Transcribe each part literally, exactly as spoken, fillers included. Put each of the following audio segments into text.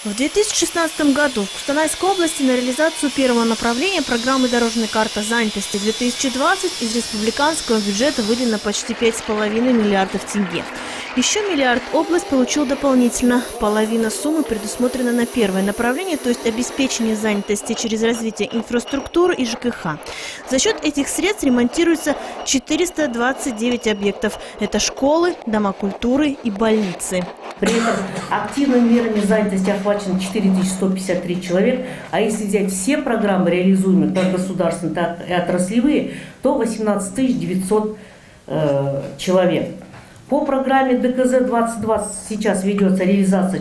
В две тысячи шестнадцатом году в Кустанайской области на реализацию первого направления программы «Дорожная карта занятости две тысячи двадцать» из республиканского бюджета выделено почти пять с половиной миллиардов тенге. Еще миллиард область получил дополнительно. Половина суммы предусмотрена на первое направление, то есть обеспечение занятости через развитие инфраструктуры и ЖКХ. За счет этих средств ремонтируется четыреста двадцать девять объектов. Это школы, дома культуры и больницы. При этом активными мерами занятости охвачено четыре тысячи сто пятьдесят три человек, а если взять все программы, реализуемые как государственные, так и отраслевые, то восемнадцать тысяч девятьсот э, человек. По программе Д К З двадцать двадцать сейчас ведется реализация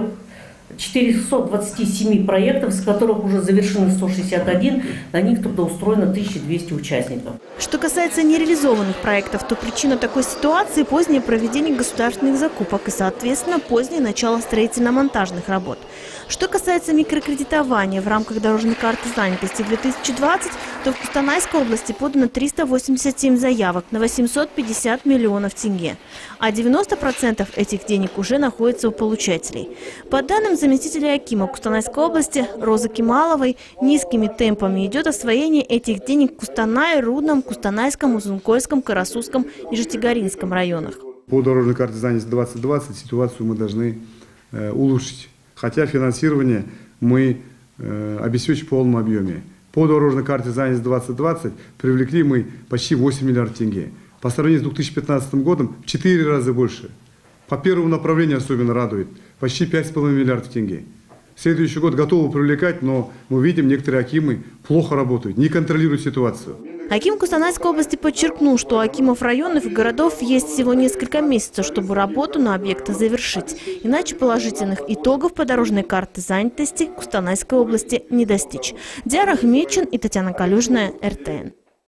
четырёхсот двадцати семи проектов, из которых уже завершены сто шестьдесят один, на них трудоустроено тысяча двести участников. Что касается нереализованных проектов, то причина такой ситуации – позднее проведение государственных закупок и, соответственно, позднее начало строительно-монтажных работ. Что касается микрокредитования в рамках дорожной карты занятости две тысячи двадцать, то в Кустанайской области подано триста восемьдесят семь заявок на восемьсот пятьдесят миллионов тенге, а девяносто процентов этих денег уже находится у получателей. По данным заместителя акима Кустанайской области Розы Кемаловой, низкими темпами идет освоение этих денег в Кустанае, Рудном, Кустанайском, Узункойском, Карасусском и Житигаринском районах. По дорожной карте занятости двадцать двадцать ситуацию мы должны э, улучшить. Хотя финансирование мы э, обеспечим в полном объеме. По дорожной карте занятости двадцать двадцать привлекли мы почти восемь миллиардов тенге. По сравнению с две тысячи пятнадцатым годом в четыре раза больше. По первому направлению особенно радует. Почти пять с половиной миллиардов тенге. Следующий год готовы привлекать, но мы видим, некоторые акимы плохо работают, не контролируют ситуацию. Аким Кустанайской области подчеркнул, что у акимов районов и городов есть всего несколько месяцев, чтобы работу на объектах завершить. Иначе положительных итогов по дорожной карте занятости Кустанайской области не достичь. Диара Ахмедчин и Татьяна Калюжная, Эр Тэ Эн.